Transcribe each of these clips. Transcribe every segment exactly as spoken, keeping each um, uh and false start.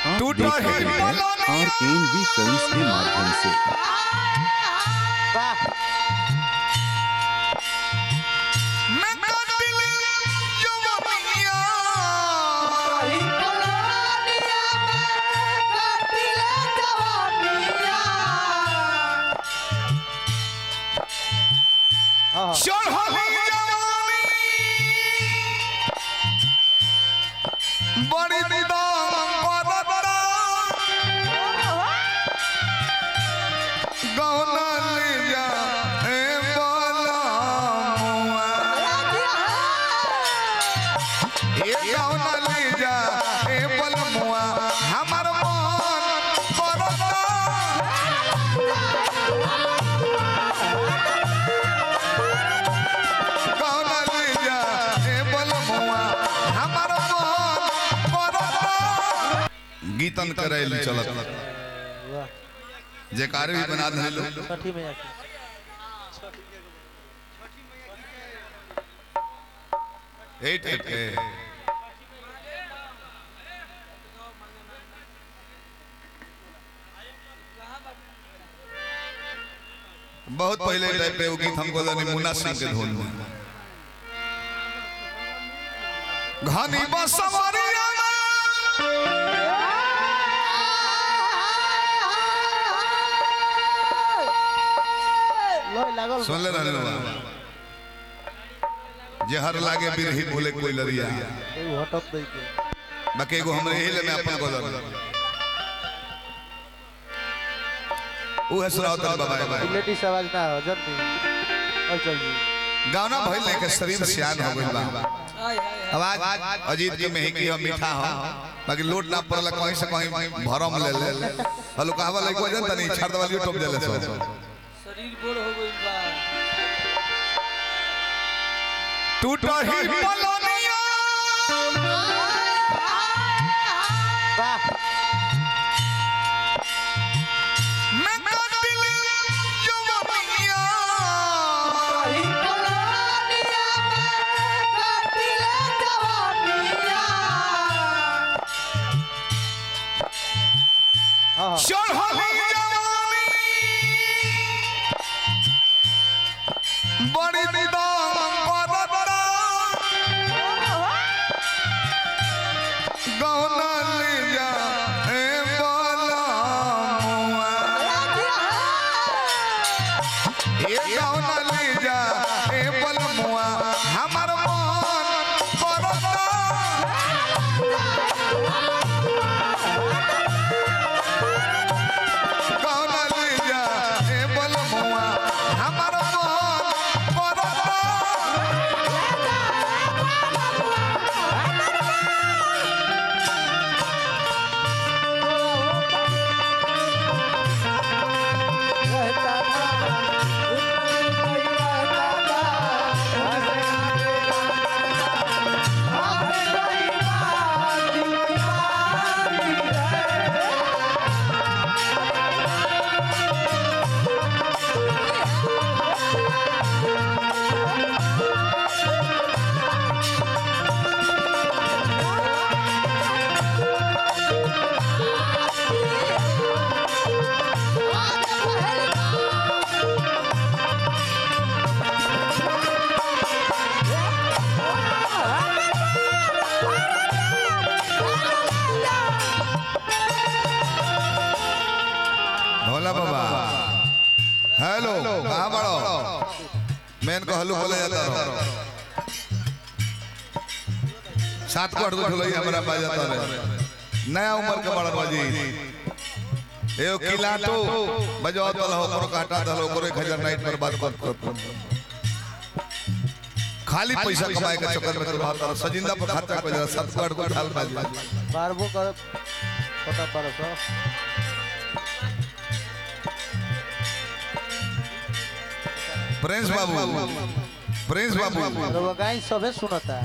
आप देख रहे हैं आर एन वी फिल्म्स के माध्यम से। बड़ी गौना ले जा ए बोला ए गौना ले जा ए बलमुआ हमर मन परता गौना ले जा ए बलमुआ हमर मन परता। गीतन करैली चलत जयकार भी बना दे लो छठी मैया की एट एट के बहुत पहले टाइप पे वो गीत हमको लगे मुन्ना सिंह के धुन में घनी बसवरिया सुन ले रहने वाला जहर लागे बिरही बोले कोई लरिया हटत दई के बाकी एगो हमरे हिल में अपन गोलर ओ है सुरावतन बाबा लेडीज आवाज ना हो जल्दी और चल जी गाना भइल के शरीर सियान हो गइल बा आवाज अजीत के में की हम मीठा हो बाकी लोट ना पड़ला कहीं से कहीं भरम ले ले हलो कहवा लइको जन तनी छर्द वाली टोप देले सो शरीर बोर हो गइल बा टूटा ही पलनिया वाह मैं दिल जवनिया ही पलनिया मैं दिल जवनिया हां चढ़ली जवानी बड़ी निदान परता गौना ले जा ए बोला ए गौना ले जा ए बलमुआ हमर मन परता गौना ले जा ए बलमुआ हमर मन परता। भोला बाबा हेलो कहाँ बड़ो मैन को हलू बोले जाता रहो सात को अड़को ढोलई हमरा बाज जाता रहे नया उम्र के बड़ा बाजी एओ किला तो बजाओ तो हो करो काटा दलो करो एक हजार नाइट पर बात कर खाली पैसा कमाए के चक्कर में बात कर सजिंदा पर खर्चा कर जरा सात को अड़को ढाल बाज बारबो कर पता परसो प्रिंस बाबू प्रिंस बाबू रोगाई सबे सुनता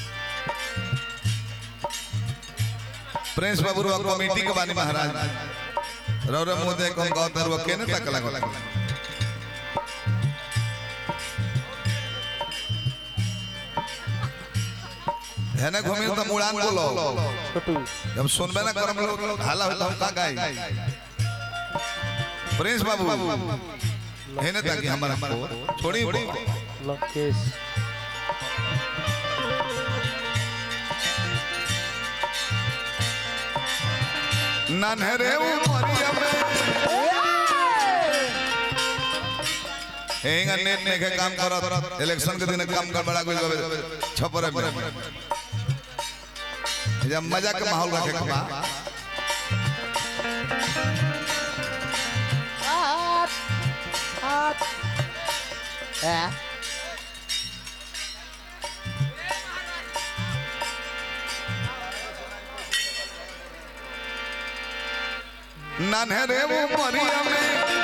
प्रिंस बाबू रो कमेटी के बानी महाराज रौरा मोदे को गांव तरवा केने तक लगा है ना घूमी तो मुड़ान को लो छोटू जब सुनबे ना करम लोग हाला होता हम का गाय प्रिंस बाबू है ना ताकि हमारा को छोड़ी लंकेश नन्हरे उमरिया में हेंगा नेट ने के काम करत इलेक्शन के दिन काम कर बड़ा कोई छपर में जब मजा के माहौल रखे के बा नन्हरे उमरिया में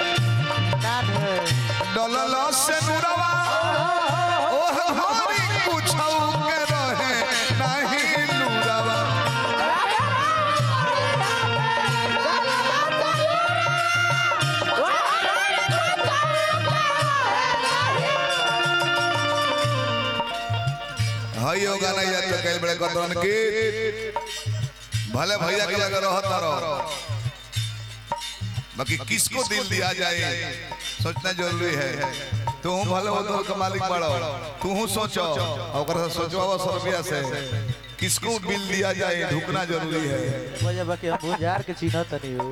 डलला से नुरवा ओह हमारी कुछौ के रहे नहीं नुरवा हई हो गाना याद तो कई बड़े कतरन के भले भैया के लगे रहता रहो बाकी किसको दिल दिया जाए सोचना जरूरी है तू भले हो तो मालिक बड़ो तू सोचो और सोचो सौ रुपया से किसको बिल दिया जाए ढुकना जरूरी है वजह बाकी हम बुझार के चिन्ह तनी हो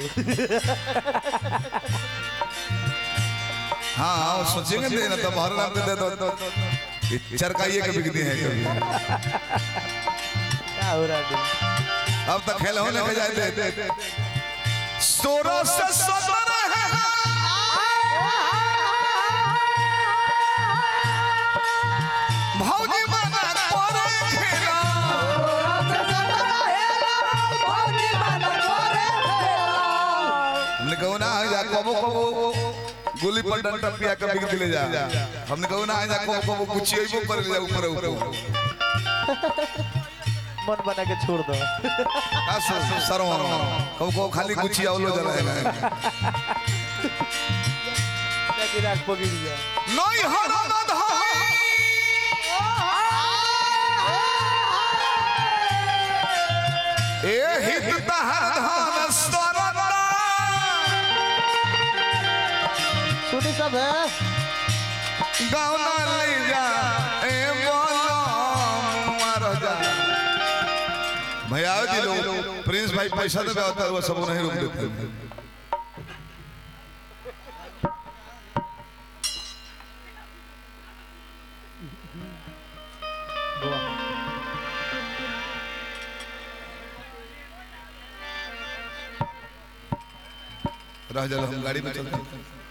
हाँ सोचेंगे नहीं ना तो हर नाम दे दो चरकाइए के बिकती है क्या हो रहा अब तक खेल होने के जाते सोरो से सदर है भौजी मना करे खेला भौजी मना करे खेला हमने कहो ना जा कबो कबो गोली पर डंडा पिया के बिक दिले जा हमने कहो ना जा कबो कबो कुछ एबो कर ले जा ऊपर ऊपर मन बना के छोड़ दो सरो कब को खाली कुछ आवलो जलाएगा ताकि राख पगिर जा नहीं हर मद ए हित तहर धन सरदा सुनी सब है गाँव ना ले जा ए बोलो मारो जा भैया दिलो प्रिंस भाई पैसा दे होता वो सब नहीं रुक देते रह जा हम गाड़ी में चलते हैं।